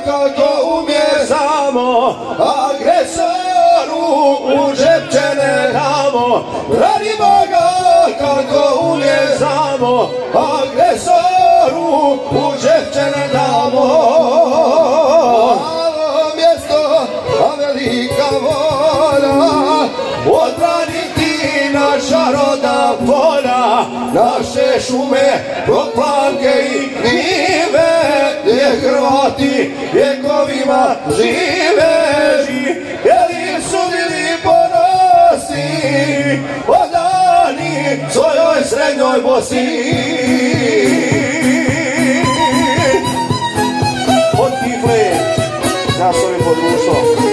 kako umje samo, agresoru u džepče ne damo. Branimo ga kako umje samo, agresoru u džepče ne damo. Malo mjesto, a velika volja, odbraniti naša rodna polja, naše šume, proplanke i njive, gdje Hrvati vjekovima žive. Jeli su bili ponosni odani svojoj srednjoj Bosni. Od Kifle, nas ovim podruštvom.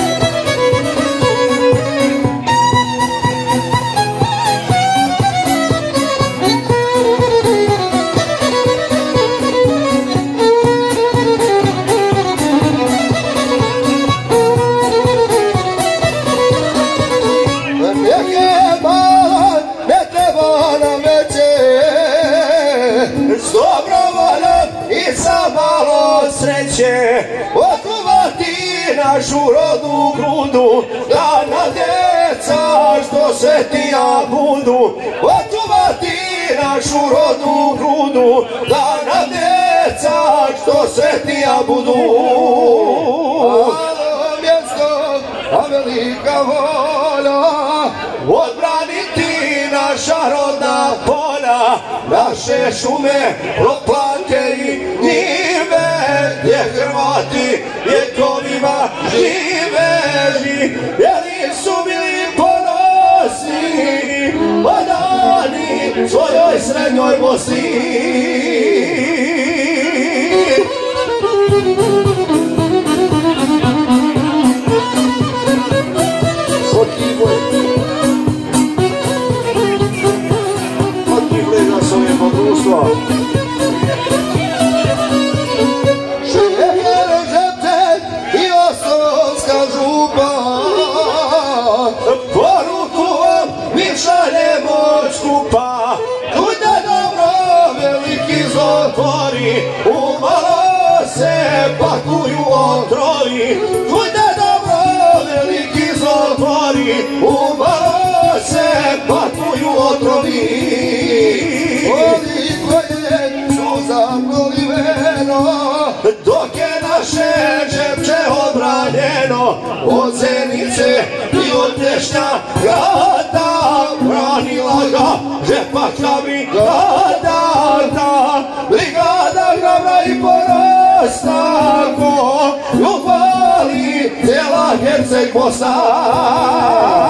Sreće očuvati našu rodnu grudu, da na djeca što svetija budu. Očuvati našu rodnu grudu, da na djeca što svetija budu. Malo mjesto, a velika volja, odbraniti naša rodna polja, naše šume, proplanke i njive, gdje Hrvati vjekovima žive. Jeli su bili ponosni odani svojoj srednjoj Bosni. Od Kifle za svoje podruštvo. Poruku vam mi šaljemo skupa, čujte dobro veliki zlotvori, umalo se pakuju otrovi. Čujte dobro veliki zlotvori, umalo se pakuju otrovi. Koliko je suza proliveno, dok je naše džepče obranjeno, od Zenice i od Tešnja grada, branila ga žepačka brigada. Brigada hrabra i ponosna, ko ljubavi cijela Herceg Bosna.